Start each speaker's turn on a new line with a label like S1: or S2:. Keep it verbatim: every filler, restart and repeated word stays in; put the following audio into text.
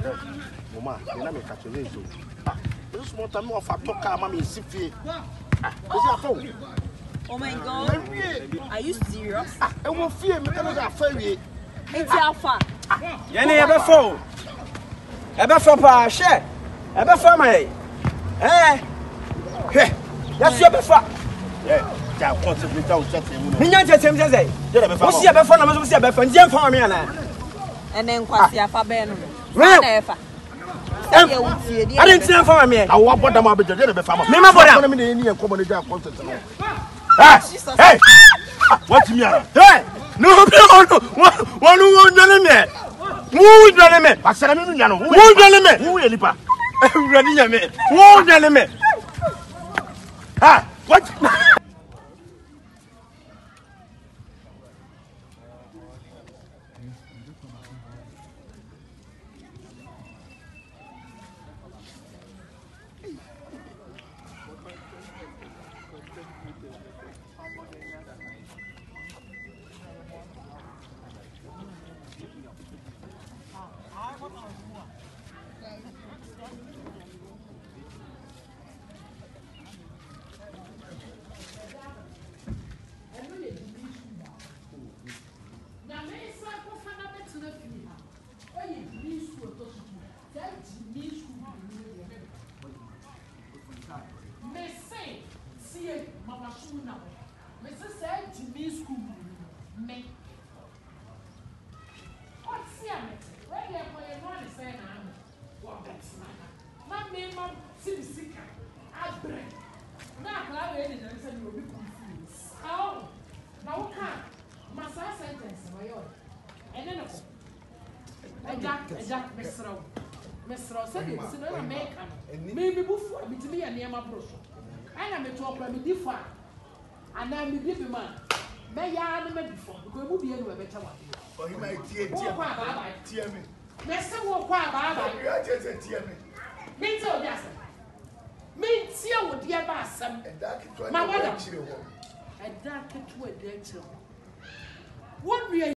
S1: Momaa, you know me catch a razor. This one time off a talk, I'm a sippy.
S2: Oh my God. Are you serious?
S1: I won't fear me. I'm afraid.
S2: It's Alpha.
S3: Yenny ever fall. Ever for pa share. Ever for my. Eh? That's your before.
S1: Yeah, I want to be down.
S3: Minyan Tim say. What's your before? I'm supposed to be for Jim for me.
S2: And then Kwasi Alpha Ben.
S3: Well,
S2: I
S3: didn't see for me.
S1: I want what I'm about to do. I'm
S3: going
S1: to Hey! What's me? Hey! No, no, no. One who won't done it. Who done it? I said, I'm in Yano. Who done it? Who will lipa? Ready, who done it? Ah, what?
S4: Mister Seconds, no American. Maybe before me to me and near my brother. I am a talk by me differ. And I'm a baby man. May I never before because we'll be anywhere better one.
S1: Oh, you might tear me.
S4: Mister Walk by
S1: you are just a tear me.
S4: Me too, yes. Me tear with dear Bassam. My mother, a dark to a dead child. What we are